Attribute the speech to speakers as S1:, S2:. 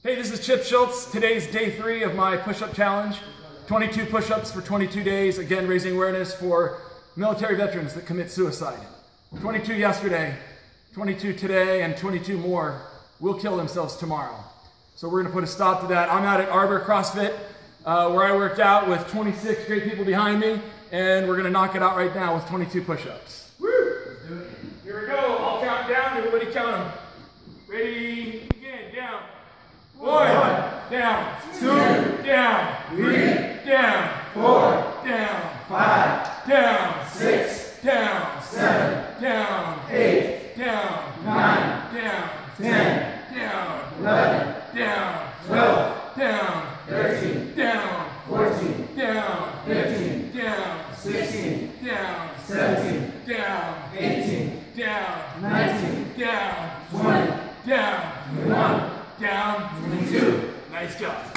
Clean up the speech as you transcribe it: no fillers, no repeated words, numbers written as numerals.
S1: Hey, this is Chip Schultz. Today's day 3 of my push-up challenge. 22 push-ups for 22 days, again raising awareness for military veterans that commit suicide. 22 yesterday, 22 today, and 22 more will kill themselves tomorrow. So we're gonna put a stop to that. I'm out at Arbor CrossFit, where I worked out with 26 great people behind me, and we're gonna knock it out right now with 22 push-ups. Woo! Here we go, I'll count down, everybody count them. Ready, begin, down. 1, down, 2, down, 3, down, 4, down, 5, down, 6, down, 7, down, 8, down, 9, down, 10, down, 11, down, 12, down, 13, down, 14, down, 15, down, 16, down, 17, down, 18, down, 19, down, 20, down, 21, down, 22. Nice job.